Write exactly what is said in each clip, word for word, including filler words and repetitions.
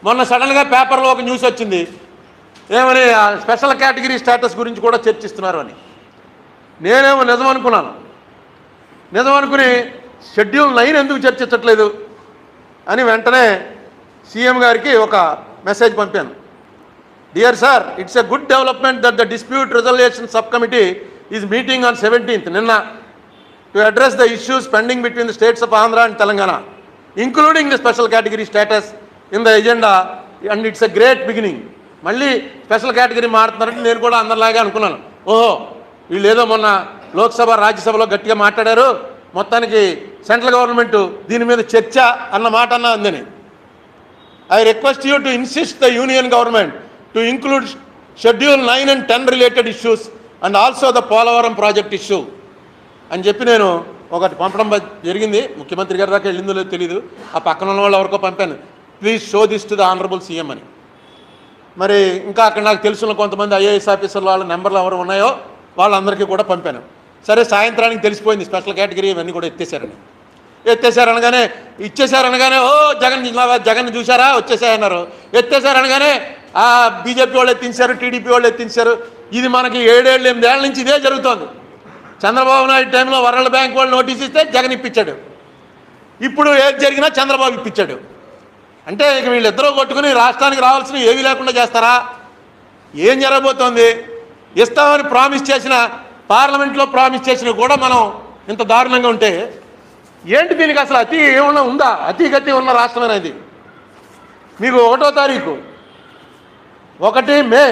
మొన్న సడన్గా పేపర్లో ఒక న్యూస్ వచ్చింది, ఏమని స్పెషల్ కేటగిరీ స్టేటస్ గురించి కూడా చర్చిస్తున్నారు అని. నేనేమో నిజం అనుకున్నాను. నిజం అనుకుని షెడ్యూల్ నైన్ ఎందుకు చర్చించట్లేదు అని వెంటనే సీఎం గారికి ఒక మెసేజ్ పంపాను. Dear sir, it's a good development that the dispute resolution subcommittee is meeting on seventeenth నిన్న to address the issues pending between the states of Andhra and Telangana including the special category status in the agenda and it's a great beginning. మళ్ళీ special category మారుతున్నారంటే నేను కూడా అందరిలాగే అనుకున్నాను. ఓహో, వీళ్ళు ఏదో మొన్న లోక్సభ రాజ్యసభలో గట్టిగా మాట్లాడారు, మొత్తానికి సెంట్రల్ గవర్నమెంట్ దీని మీద చర్చ అన్న మాట అన్నా అందని. I request you to insist the union government to include schedule nine and ten related issues and also the Polavaram project issue అని చెప్పి నేను ఒకటి పంపడం జరిగింది. ముఖ్యమంత్రి గారి దాకా వెళ్ళిందో లేదో తెలియదు. ఆ పక్కన ఉన్న వాళ్ళు ఎవరికో పంపాను, please show this to the honourable CM అని. మరి ఇంకా అక్కడ నాకు తెలుసున్న కొంతమంది ఐఏఎస్ ఆఫీసర్లు వాళ్ళ నెంబర్లు ఎవరు ఉన్నాయో వాళ్ళందరికీ కూడా పంపాను. సరే, సాయంత్రానికి తెలిసిపోయింది స్పెషల్ కేటగిరీ ఇవన్నీ కూడా ఎత్తేసారని. ఎత్తేసారనగానే ఇచ్చేసారనగానే ఓ జగన్ జగన్ చూసారా వచ్చేసాయన్నారు. ఎత్తేసారనగానే ఆ బీజేపీ వాళ్ళు ఎత్తించారు, టీడీపీ వాళ్ళు ఎత్తించారు. ఇది మనకి ఏడేళ్ళు ఎనిమిదేళ్ల నుంచి ఇదే జరుగుతోంది. చంద్రబాబు నాయుడు టైంలో వరల్డ్ బ్యాంక్ వాళ్ళు నోటీస్ ఇస్తే జగన్ ఇప్పించాడు. ఇప్పుడు ఏది జరిగినా చంద్రబాబు ఇప్పించాడు. అంటే ఇక వీళ్ళిద్దరూ కొట్టుకుని రాష్ట్రానికి రావాల్సిన ఏవి లేకుండా చేస్తారా? ఏం జరగబోతోంది? ఇస్తామని ప్రామిస్ చేసిన, పార్లమెంట్లో ప్రామిస్ చేసిన కూడా మనం ఇంత దారుణంగా ఉంటే ఏంటి? దీనికి అసలు అతి ఏమన్నా ఉందా? అతి గతి ఉన్న రాష్ట్రం అనేది. మీకు ఒకటో తారీఖు ఒకటి మే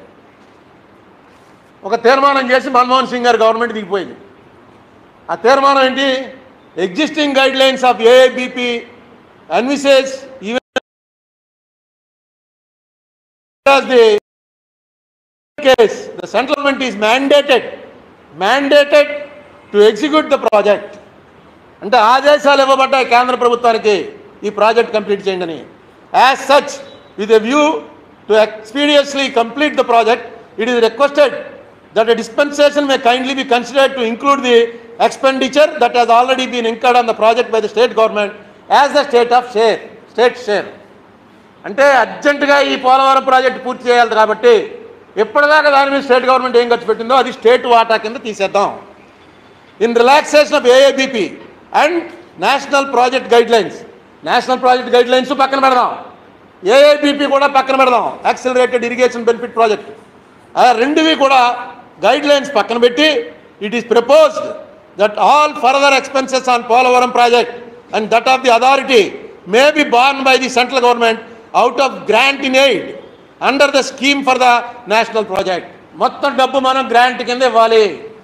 ఒక తీర్మానం చేసి మన్మోహన్ సింగ్ గారి గవర్నమెంట్ దిగిపోయింది. ఆ తీర్మానం ఏంటి? Existing guidelines of AIBP envisage even the case the central government is mandated mandated to execute the project. అంటే ఆదేశాలు ఇవ్వబడ్డాయి కేంద్ర ప్రభుత్వానికి ఈ ప్రాజెక్ట్ కంప్లీట్ చేయండి అని. As such with a view to expeditiously complete the project it is requested that a dispensation may kindly be considered to include the expenditure that has already been incurred on the project by the state government as the state of share state share. అంటే అర్జెంటుగా ఈ Polavaram project పూర్తి చేయాలి కాబట్టి ఎప్పటిదాకా దాని మీద state government ఏం ఖర్చు పెట్టిందో అది స్టేట్ వాటా కింద తీసేద్దాం. In relaxation of AIBP and national project guidelines. National project guidelines పక్కన పెడదాం, ఏఐబిపి కూడా పక్కన పెడదాం, యాక్సిలరేటెడ్ ఇరిగేషన్ బెనిఫిట్ ప్రాజెక్ట్. ఆ రెండువి కూడా గైడ్ లైన్స్ పక్కన పెట్టి it is proposed that all further expenses on Polavaram project and that of the authority may be borne by the central government out of grant in aid under the scheme for the national project. మొత్తం డబ్బు మనం grant కింద ఇవ్వాలి.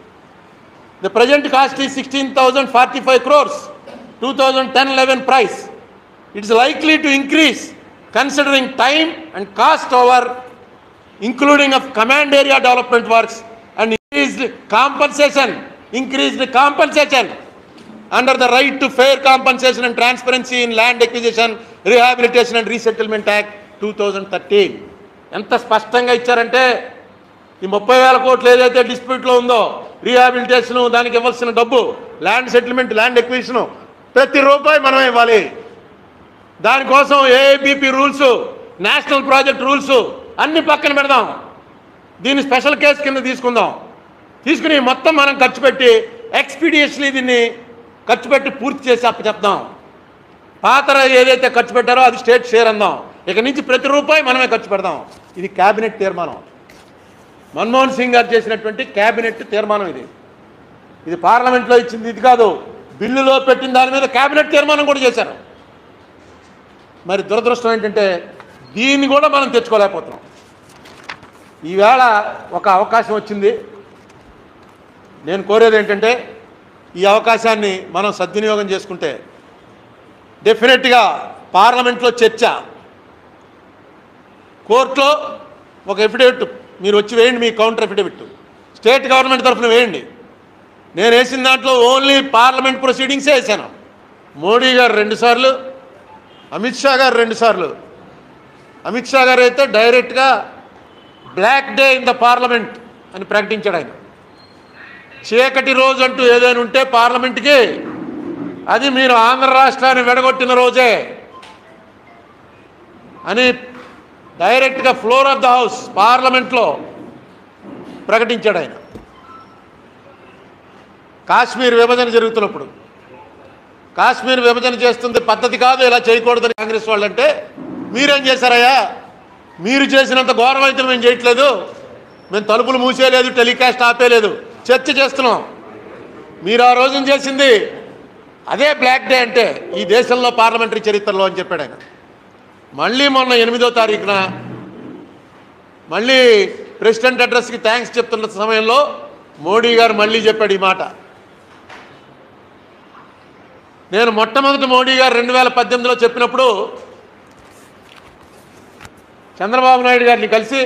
The present cost is sixteen thousand forty five crores two thousand ten eleven price. It's likely to increase considering time and cost over including of command area development works and increased compensation increased compensation under the right to fair compensation and transparency in land acquisition, rehabilitation and resettlement act two thousand thirteen. ఎంత స్పష్టంగా ఇచ్చారంటే ఈ ముప్పై వేల కోట్లు ఏదైతే డిస్ప్యూట్లో ఉందో rehabilitation, దానికి ఇవ్వాల్సిన డబ్బు, ల్యాండ్ సెటిల్మెంట్, ల్యాండ్ ఎక్విజిషను ప్రతి రూపాయి మనం ఇవ్వాలి. దానికోసం AIBP rules, national project rules అన్ని పక్కన పెడదాం. దీన్ని స్పెషల్ కేసు కింద తీసుకుందాం. తీసుకుని మొత్తం మనం ఖర్చు పెట్టి ఎక్స్పీడియస్లీ దీన్ని ఖర్చు పెట్టి పూర్తి చేసి అప్పచెప్దాం. పాత ఏదైతే ఖర్చు పెట్టారో అది స్టేట్ షేర్ అందాం. ఇక నుంచి ప్రతి రూపాయి మనమే ఖర్చు పెడదాం. ఇది క్యాబినెట్ తీర్మానం, మన్మోహన్ సింగ్ గారు చేసినటువంటి క్యాబినెట్ తీర్మానం. ఇది ఇది పార్లమెంట్లో ఇచ్చింది ఇది కాదు, బిల్లులో పెట్టిన దాని మీద క్యాబినెట్ తీర్మానం కూడా చేశారు. మరి దురదృష్టం ఏంటంటే దీన్ని కూడా మనం తెచ్చుకోలేకపోతున్నాం. ఈవేళ ఒక అవకాశం వచ్చింది. నేను కోరేది ఏంటంటే ఈ అవకాశాన్ని మనం సద్వినియోగం చేసుకుంటే డెఫినెట్గా పార్లమెంట్లో చర్చ, కోర్టులో ఒక ఎఫిడవిట్ మీరు వచ్చి వేయండి, మీ కౌంటర్ ఎఫిడవిట్ స్టేట్ గవర్నమెంట్ తరఫున వేయండి. నేను వేసిన దాంట్లో ఓన్లీ పార్లమెంట్ ప్రొసీడింగ్సే వేసాను. మోడీ గారు రెండుసార్లు, అమిత్ షా గారు రెండుసార్లు. అమిత్ షా గారు అయితే డైరెక్ట్గా black day in the parliament అని ప్రకటించాడు. ఆయన చీకటి రోజు అంటూ ఏదైనా ఉంటే పార్లమెంట్కి అది మీరు ఆంధ్ర రాష్ట్రాన్ని విడగొట్టిన రోజే. అని డైరెక్ట్గా ఫ్లోర్ ఆఫ్ ద హౌస్ పార్లమెంట్లో ప్రకటించాడు ఆయన. కాశ్మీర్ విభజన జరుగుతున్నప్పుడు కాశ్మీర్ విభజన చేస్తుంది పద్ధతి కాదు, ఇలా చేయకూడదని కాంగ్రెస్ వాళ్ళంటే మీరేం చేశారయ్యా, మీరు చేసినంత ఘోరం అయితే మేము చేయట్లేదు, మేము తలుపులు మూసేయలేదు, టెలికాస్ట్ ఆపేయలేదు, చర్చ చేస్తున్నాం. మీరు ఆ రోజున చేసింది అదే బ్లాక్ డే అంటే ఈ దేశంలో పార్లమెంటరీ చరిత్రలో అని చెప్పాడు ఆయన. మళ్ళీ మొన్న ఎనిమిదో తారీఖున మళ్ళీ ప్రెసిడెంట్ అడ్రస్కి థ్యాంక్స్ చెప్తున్న సమయంలో మోడీ గారు మళ్ళీ చెప్పాడు ఈ మాట. నేను మొట్టమొదటి మోడీ గారు రెండు వేల పద్దెనిమిదిలో చెప్పినప్పుడు చంద్రబాబు నాయుడు గారిని కలిసి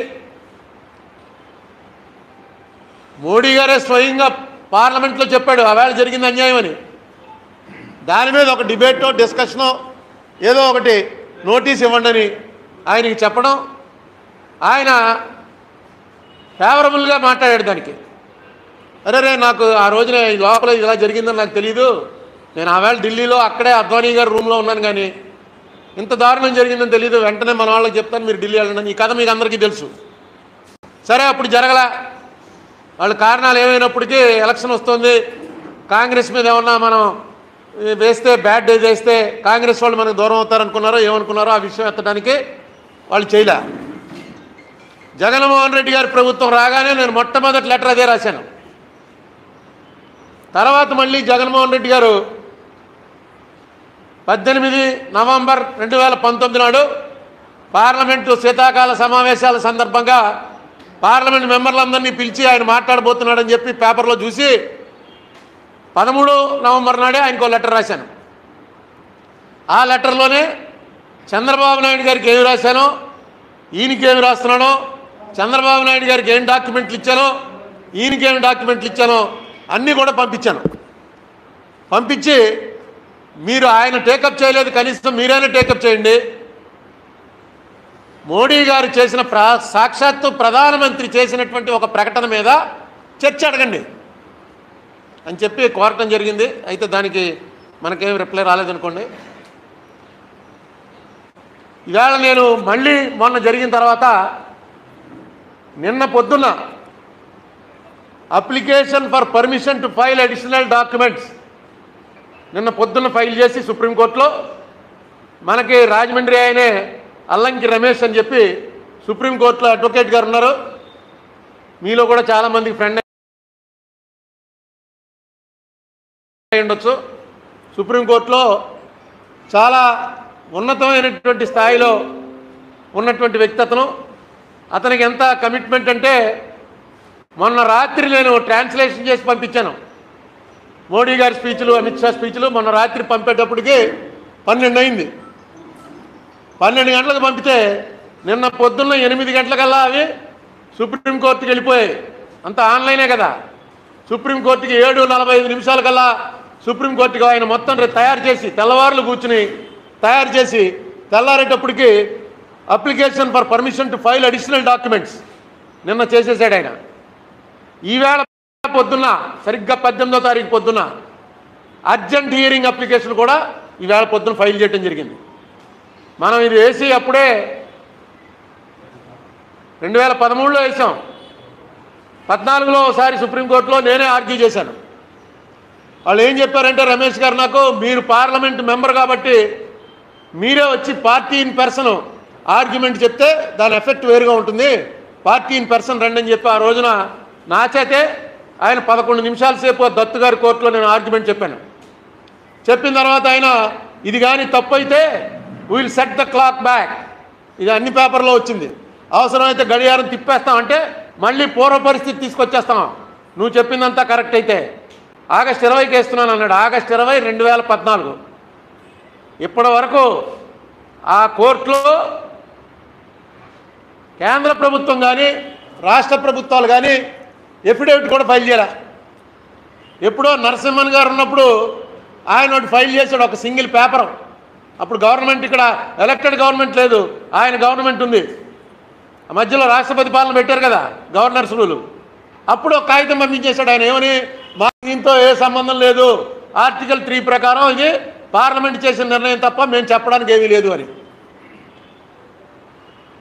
మోడీ గారే స్వయంగా పార్లమెంట్లో చెప్పాడు ఆవేళ జరిగింది అన్యాయం అని. దాని మీద ఒక డిబేటో డిస్కషనో ఏదో ఒకటి నోటీస్ ఇవ్వండి అని ఆయనకి చెప్పడం, ఆయన ఫేవరబుల్గా మాట్లాడాడు దానికి. అరే రే నాకు ఆ రోజున లోపల ఇలా జరిగిందని నాకు తెలీదు, నేను ఆవేళ ఢిల్లీలో అక్కడే అద్వానీ గారి రూమ్లో ఉన్నాను, కానీ ఇంత దారుణం జరిగిందని తెలీదు, వెంటనే మన వాళ్ళకి చెప్తాను మీరు ఢిల్లీ వెళ్ళండి. ఈ కథ మీకు అందరికీ తెలుసు. సరే అప్పుడు జరగలా, వాళ్ళ కారణాలు ఏమైనప్పటికీ ఎలక్షన్ వస్తుంది, కాంగ్రెస్ మీద ఏమన్నా మనం వేస్తే బ్యాడ్ డే చేస్తే కాంగ్రెస్ వాళ్ళు మనకు దూరం అవుతారనుకున్నారో ఏమనుకున్నారో ఆ విషయం ఎత్తడానికి వాళ్ళు చేయలే. జగన్మోహన్ రెడ్డి గారి ప్రభుత్వం రాగానే నేను మొట్టమొదటి లెటర్ అదే రాశాను. తర్వాత మళ్ళీ జగన్మోహన్ రెడ్డి గారు పద్దెనిమిది నవంబర్ రెండు వేల పంతొమ్మిది నాడు పార్లమెంటు శీతాకాల సమావేశాల సందర్భంగా పార్లమెంట్ మెంబర్లందరినీ పిలిచి ఆయన మాట్లాడబోతున్నాడని చెప్పి పేపర్లో చూసి పదమూడు నవంబర్ నాడే ఆయనకు లెటర్ రాశాను. ఆ లెటర్లోనే చంద్రబాబు నాయుడు గారికి ఏమి రాశానో, ఈయనకేమి రాస్తున్నానో, చంద్రబాబు నాయుడు గారికి ఏం డాక్యుమెంట్లు ఇచ్చానో, ఈయనకేమి డాక్యుమెంట్లు ఇచ్చానో అన్నీ కూడా పంపించాను. పంపించి మీరు ఆయన టేకప్ చేయలేదు, కనీసం మీరైనా టేకప్ చేయండి, మోడీ గారు చేసిన ప్రా సాక్షాత్తు ప్రధానమంత్రి చేసినటువంటి ఒక ప్రకటన మీద చర్చ అడగండి అని చెప్పి కోరటం జరిగింది. అయితే దానికి మనకేం రిప్లై రాలేదనుకోండి. ఇవాళ నేను మళ్ళీ మొన్న జరిగిన తర్వాత నిన్న పొద్దున్న application for permission to file additional documents నిన్న పొద్దున్న ఫైల్ చేసి సుప్రీంకోర్టులో మనకి రాజమండ్రి ఆయనే అల్లంకి రమేష్ అని చెప్పి సుప్రీంకోర్టులో అడ్వకేట్ గారు ఉన్నారు, మీలో కూడా చాలామందికి ఫ్రెండ్ ఉండొచ్చు. సుప్రీంకోర్టులో చాలా ఉన్నతమైనటువంటి స్థాయిలో ఉన్నటువంటి వ్యక్తి అతను. అతనికి ఎంత కమిట్మెంట్ అంటే మొన్న రాత్రి నేను ట్రాన్స్లేషన్ చేసి పంపించాను మోడీ గారి స్పీచ్లు, అమిత్ షా స్పీచ్లు. మొన్న రాత్రి పంపేటప్పటికి పన్నెండు అయింది. పన్నెండు గంటలకు పంపితే నిన్న పొద్దున్న ఎనిమిది గంటలకల్లా అవి సుప్రీంకోర్టుకి వెళ్ళిపోయాయి. అంతా ఆన్లైనే కదా. సుప్రీంకోర్టుకి ఏడు నలభై ఐదు నిమిషాలకల్లా సుప్రీంకోర్టుకి ఆయన మొత్తం తయారు చేసి తెల్లవారులు కూర్చుని తయారు చేసి తెల్లారేటప్పటికి application for permission to file additional documents నిన్న చేసేసాడు ఆయన. ఈవేళ పొద్దున్న సరిగ్గా పద్దెనిమిదో తారీఖు పొద్దున్న అర్జెంట్ హియరింగ్ అప్లికేషన్ కూడా ఈవేళ పొద్దున్న ఫైల్ చేయడం జరిగింది. మనం ఇది వేసి అప్పుడే రెండు వేల పదమూడులో వేసాం, పద్నాలుగులో ఒకసారి సుప్రీంకోర్టులో నేనే ఆర్గ్యూ చేశాను. వాళ్ళు ఏం చెప్పారంటే రమేష్ గారు నాకు, మీరు పార్లమెంట్ మెంబర్ కాబట్టి మీరే వచ్చి పార్టీ ఇన్ పర్సన్ ఆర్గ్యుమెంట్ చెప్తే దాని ఎఫెక్ట్ వేరుగా ఉంటుంది, పార్టీ ఇన్ పర్సన్ రండి అని చెప్పి ఆ రోజున నా చేతే ఆయన పదకొండు నిమిషాల సేపు దత్తు గారి కోర్టులో నేను ఆర్గ్యుమెంట్ చెప్పాను. చెప్పిన తర్వాత ఆయన ఇది కానీ తప్పు అయితే will set the clock back, ఇది అన్ని పేపర్లో వచ్చింది, అవసరమైతే గడియారం తిప్పేస్తాం అంటే మళ్ళీ పూర్వ పరిస్థితి తీసుకొచ్చేస్తాం, నువ్వు చెప్పిందంతా కరెక్ట్ అయితే ఆగస్టు ఇరవైకి వేస్తున్నాను అన్నాడు. ఆగస్టు ఇరవై రెండు వేల పద్నాలుగు ఇప్పటి వరకు ఆ కోర్టులో కేంద్ర ప్రభుత్వం కానీ రాష్ట్ర ప్రభుత్వాలు కానీ ఎఫిడేవిట్ కూడా ఫైల్ చేయాలి. ఎప్పుడో నరసింహన్ గారు ఉన్నప్పుడు ఆయన ఒకటి ఫైల్ చేశాడు, ఒక సింగిల్ పేపర్. అప్పుడు గవర్నమెంట్ ఇక్కడ ఎలక్టెడ్ గవర్నమెంట్ లేదు, ఆయన గవర్నమెంట్ ఉంది. ఆ మధ్యలో రాష్ట్రపతి పాలన పెట్టారు కదా గవర్నర్స్ రూలు. అప్పుడు ఒక కాగితం పంపించేశాడు ఆయన, ఏమని, మా దీంతో ఏ సంబంధం లేదు, ఆర్టికల్ త్రీ ప్రకారం ఇది పార్లమెంట్ చేసిన నిర్ణయం తప్ప మేము చెప్పడానికి ఏమీ లేదు అని.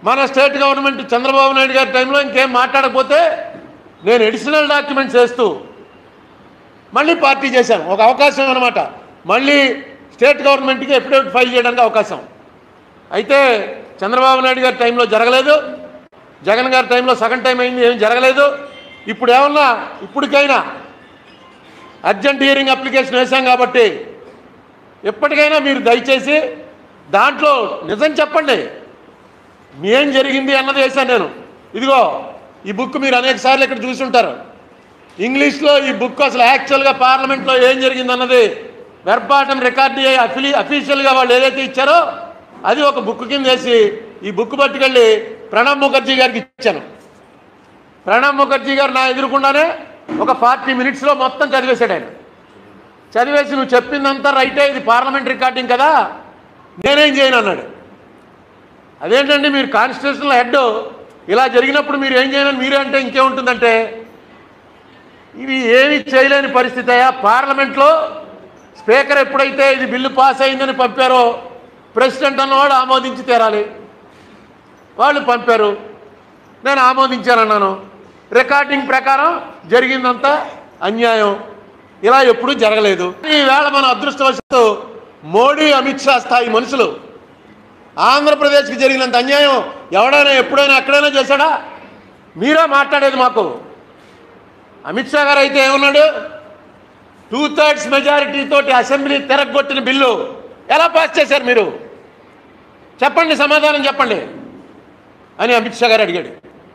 మన స్టేట్ గవర్నమెంట్ చంద్రబాబు నాయుడు గారి టైంలో ఇంకేం మాట్లాడకపోతే నేను ఎడిషనల్ డాక్యుమెంట్స్ వేస్తూ మళ్ళీ పార్టీ చేశాను. ఒక అవకాశం అన్నమాట, మళ్ళీ స్టేట్ గవర్నమెంట్కి ఎఫిడవిట్ ఫైల్ చేయడానికి అవకాశం. అయితే చంద్రబాబు నాయుడు గారి టైంలో జరగలేదు, జగన్ గారి టైంలో సగం టైం అయింది, ఏం జరగలేదు. ఇప్పుడు ఏమన్నా ఇప్పటికైనా అర్జెంట్ హియరింగ్ అప్లికేషన్ వేశాం కాబట్టి ఎప్పటికైనా మీరు దయచేసి దాంట్లో నిజం చెప్పండి, ఏం జరిగింది అన్నది వేశాను నేను. ఇదిగో ఈ బుక్ మీరు అనేక సార్లు ఇక్కడ చూసుంటారు. ఇంగ్లీష్లో ఈ బుక్ అసలు యాక్చువల్గా పార్లమెంట్లో ఏం జరిగింది అన్నది వెర్బాటం రికార్డు అయ్యి అఫిలి అఫీషియల్గా వాళ్ళు ఏదైతే ఇచ్చారో అది ఒక బుక్ కింద వేసి ఈ బుక్ పట్టుకెళ్ళి ప్రణబ్ ముఖర్జీ గారికి ఇచ్చాను. ప్రణబ్ ముఖర్జీ గారు నా ఎదురుకుండానే ఒక ఫార్టీ మినిట్స్లో మొత్తం చదివేశాడు. ఆయన చదివేసి నువ్వు చెప్పిందంతా రైటే, ఇది పార్లమెంట్ రికార్డింగ్ కదా, నేనేం చేయను అన్నాడు. అదేంటండి మీరు కాన్స్టిట్యూషనల్ హెడ్, ఇలా జరిగినప్పుడు మీరు ఏం చేయను మీరే అంటే ఇంకేముంటుందంటే ఇవి ఏమీ చేయలేని పరిస్థితి అయ్యా. పార్లమెంట్లో స్పీకర్ ఎప్పుడైతే ఇది బిల్లు పాస్ అయిందని పంపారో ప్రెసిడెంట్ అన్నవాడు ఆమోదించి తీరాలి. వాళ్ళు పంపారు, నేను ఆమోదించానన్నాను. రికార్డింగ్ ప్రకారం జరిగిందంతా అన్యాయం, ఇలా ఎప్పుడూ జరగలేదు. ఈవేళ మన అదృష్టవశాత్తు మోడీ అమిత్ షా స్థాయి మనుషులు ఆంధ్రప్రదేశ్కి జరిగినంత అన్యాయం ఎవడైనా ఎప్పుడైనా ఎక్కడైనా చేశాడా? మీరే మాట్లాడేది మాకు. అమిత్ షా గారు అయితే ఏమన్నాడు, టూ థర్డ్స్ మెజారిటీ తోటి అసెంబ్లీ తిరగొట్టిన బిల్లు ఎలా పాస్ చేశారు మీరు చెప్పండి, సమాధానం చెప్పండి అని అమిత్ షా గారు అడిగాడు.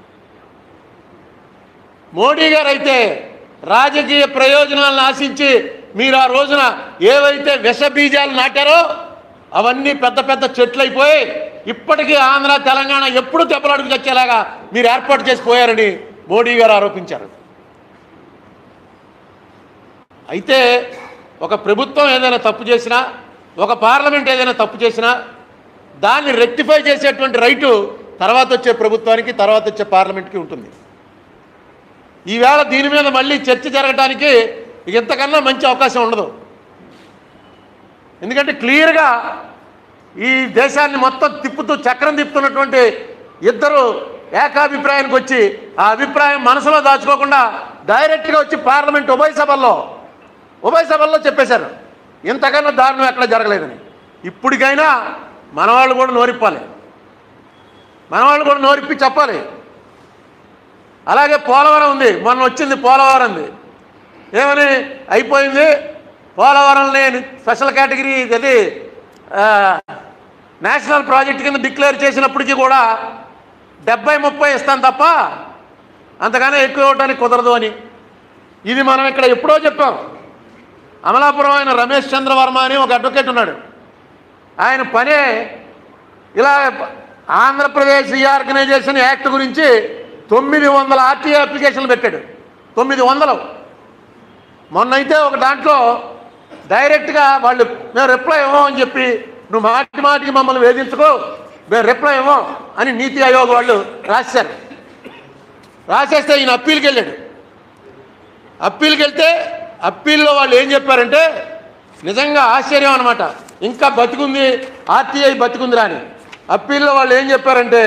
మోడీ గారు అయితే రాజకీయ ప్రయోజనాలను ఆశించి మీరు ఆ రోజున ఏవైతే విష బీజాలు నాటారో అవన్నీ పెద్ద పెద్ద చెట్లు అయిపోయి ఇప్పటికీ ఆంధ్ర తెలంగాణ ఎప్పుడు దెబ్బలాడుకు తెచ్చేలాగా మీరు ఏర్పాటు చేసిపోయారని మోడీ గారు ఆరోపించారు. అయితే ఒక ప్రభుత్వం ఏదైనా తప్పు చేసినా, ఒక పార్లమెంట్ ఏదైనా తప్పు చేసినా దాన్ని రెక్టిఫై చేసేటువంటి రైటు తర్వాత వచ్చే ప్రభుత్వానికి, తర్వాత వచ్చే పార్లమెంట్కి ఉంటుంది. ఈవేళ దీని మీద మళ్ళీ చర్చ జరగడానికి ఇంతకన్నా మంచి అవకాశం ఉండదు. ఎందుకంటే క్లియర్గా ఈ దేశాన్ని మొత్తం తిప్పుతూ చక్రం తిప్పుతున్నటువంటి ఇద్దరు ఏకాభిప్రాయానికి వచ్చి ఆ అభిప్రాయం మనసులో దాచుకోకుండా డైరెక్ట్గా వచ్చి పార్లమెంట్ ఉభయ సభల్లో ఉభయ సభల్లో చెప్పేశారు ఇంతకన్నా దారుణం ఎక్కడ జరగలేదని. ఇప్పటికైనా మనవాళ్ళు కూడా నోరిప్పాలి, మనవాళ్ళు కూడా నోరిప్పి చెప్పాలి. అలాగే పోలవరం ఉంది, మొన్న వచ్చింది పోలవరంది, ఏమని అయిపోయింది పోలవరంని స్పెషల్ కేటగిరీ అది నేషనల్ ప్రాజెక్ట్ కింద డిక్లేర్ చేసినప్పటికీ కూడా డెబ్బై ముప్పై ఇస్తాను తప్ప అంతగానే ఎక్కువ ఇవ్వడానికి కుదరదు అని. ఇది మనం ఇక్కడ ఎప్పుడో చెప్పాం. అమలాపురం ఆయన రమేష్ చంద్ర వర్మ అని ఒక అడ్వకేట్ ఉన్నాడు. ఆయన పనే ఇలా ఆంధ్రప్రదేశ్ రీఆర్గనైజేషన్ యాక్ట్ గురించి తొమ్మిది వందల ఆర్టీఏ అప్లికేషన్లు పెట్టాడు. తొమ్మిది వందలు మొన్నైతే ఒక దాంట్లో డైరెక్ట్గా వాళ్ళు మేము రిప్లై ఇవ్వం అని చెప్పి, నువ్వు మాటి మాటికి మమ్మల్ని వేధించుకో, మేము రిప్లై ఇవ్వం అని నీతి ఆయోగ్ వాళ్ళు రాశారు. రాసేస్తే ఈయన అప్పీల్కి వెళ్ళాడు. అప్పీల్కి వెళ్తే అప్పీల్లో వాళ్ళు ఏం చెప్పారంటే నిజంగా ఆశ్చర్యం అనమాట, ఇంకా బతికుంది ఆర్టీఐ బతికుందిరా అని. అప్పీల్లో వాళ్ళు ఏం చెప్పారంటే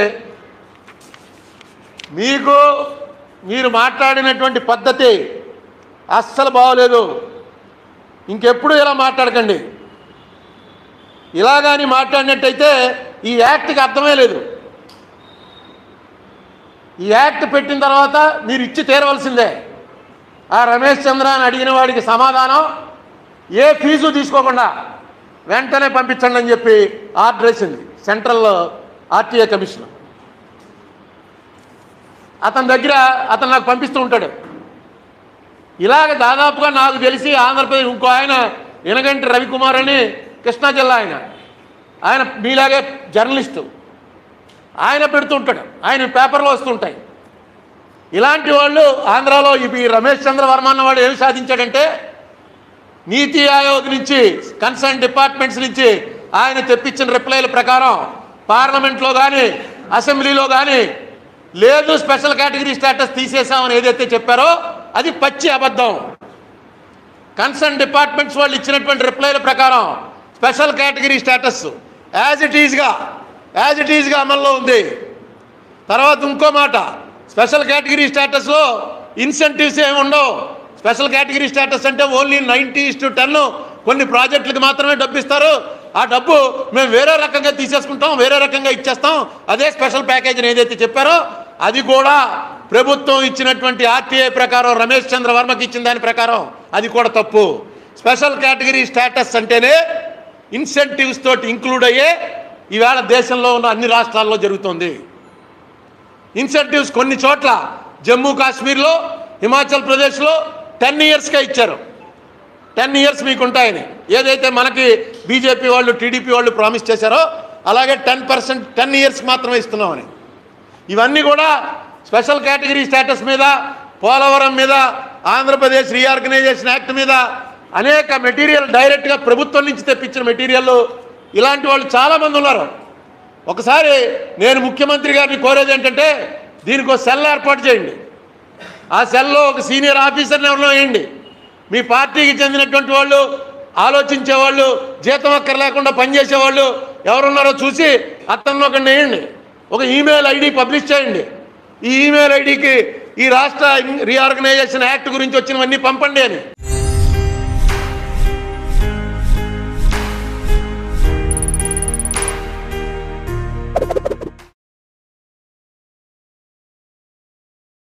మీకు మీరు మాట్లాడినటువంటి పద్ధతి అస్సలు బాగోలేదు, ఇంకెప్పుడు ఇలా మాట్లాడకండి, ఇలా కానీ మాట్లాడినట్టయితే ఈ యాక్ట్కి అర్థమే లేదు, ఈ యాక్ట్ పెట్టిన తర్వాత మీరు ఇచ్చి తీరవలసిందే. ఆ రమేష్ చంద్ర అని అడిగిన వాడికి సమాధానం ఏ ఫీజు తీసుకోకుండా వెంటనే పంపించండి అని చెప్పి ఆర్డర్ వేసింది సెంట్రల్ ఆర్టీఏ కమిషన్. అతని దగ్గర అతను నాకు పంపిస్తూ ఉంటాడు. ఇలాగ దాదాపుగా నాకు తెలిసి ఆంధ్రప్రదేశ్ ఇంకో ఆయన ఎనగంటి రవికుమార్ అని కృష్ణా జిల్లా ఆయన ఆయన మీలాగే జర్నలిస్టు, ఆయన పెడుతూ ఉంటాడు, ఆయన పేపర్లో వస్తుంటాయి. ఇలాంటి వాళ్ళు ఆంధ్రాలో ఈ రమేష్ చంద్ర వర్మ అన్నవాడు ఏమి సాధించాడంటే నీతి ఆయోగ్ నుంచి కన్సర్న్ డిపార్ట్మెంట్స్ నుంచి ఆయన తెప్పించిన రిప్లైల ప్రకారం పార్లమెంట్లో కానీ అసెంబ్లీలో కానీ లేదు స్పెషల్ కేటగిరీ స్టేటస్ తీసేసామని ఏదైతే చెప్పారో అది పచ్చి అబద్ధం. కన్సర్న్ డిపార్ట్మెంట్స్ వాళ్ళు ఇచ్చినటువంటి రిప్లైల ప్రకారం special category status as it ఈజ్గా యాజ్ ఇట్ ఈజ్గా అమల్లో ఉంది. తర్వాత ఇంకో మాట, స్పెషల్ కేటగిరీ స్టేటస్లో ఇన్సెంటివ్స్ ఏమి ఉండవు. స్పెషల్ కేటగిరీ స్టేటస్ అంటే only ninety is to ten కొన్ని ప్రాజెక్టులకు మాత్రమే డబ్బు ఇస్తారు. ఆ డబ్బు మేము వేరే రకంగా తీసేసుకుంటాం, వేరే రకంగా ఇచ్చేస్తాం. అదే స్పెషల్ ప్యాకేజీని ఏదైతే చెప్పారో అది కూడా ప్రభుత్వం ఇచ్చినటువంటి ఆర్టీఐ ప్రకారం రమేష్ చంద్ర వర్మకి ఇచ్చిన దాని ప్రకారం అది కూడా తప్పు. స్పెషల్ కేటగిరీ స్టేటస్ అంటేనే ఇన్సెంటివ్స్ తోటి ఇంక్లూడ్ అయ్యే ఈవేళ దేశంలో ఉన్న అన్ని రాష్ట్రాల్లో జరుగుతుంది. ఇన్సెంటివ్స్ కొన్ని చోట్ల జమ్మూ కాశ్మీర్లో, హిమాచల్ ప్రదేశ్లో టెన్ ఇయర్స్కే ఇచ్చారు. టెన్ ఇయర్స్ మీకు ఉంటాయని ఏదైతే మనకి బీజేపీ వాళ్ళు, టీడీపీ వాళ్ళు ప్రామిస్ చేశారో అలాగే టెన్ పర్సెంట్ టెన్ ఇయర్స్ మాత్రమే ఇస్తున్నామని. ఇవన్నీ కూడా స్పెషల్ కేటగిరీ స్టేటస్ మీద, పోలవరం మీద, ఆంధ్రప్రదేశ్ రీఆర్గనైజేషన్ యాక్ట్ మీద అనేక మెటీరియల్ డైరెక్ట్గా ప్రభుత్వం నుంచి తెప్పించిన మెటీరియల్ ఇలాంటి వాళ్ళు చాలామంది ఉన్నారు. ఒకసారి నేను ముఖ్యమంత్రి గారిని కోరేది ఏంటంటే దీనికి ఒక సెల్ ఏర్పాటు చేయండి. ఆ సెల్లో ఒక సీనియర్ ఆఫీసర్ని ఎవరినో వేయండి. మీ పార్టీకి చెందినటువంటి వాళ్ళు, ఆలోచించేవాళ్ళు, జీతం అక్కర లేకుండా పనిచేసేవాళ్ళు ఎవరున్నారో చూసి అతన్ని ఒకరిని వేయండి. ఒక ఈమెయిల్ ఐడి పబ్లిష్ చేయండి. ఈ ఈమెయిల్ ఐడికి ఈ రాష్ట్ర రీఆర్గనైజేషన్ యాక్ట్ గురించి వచ్చినవన్నీ పంపండి అని.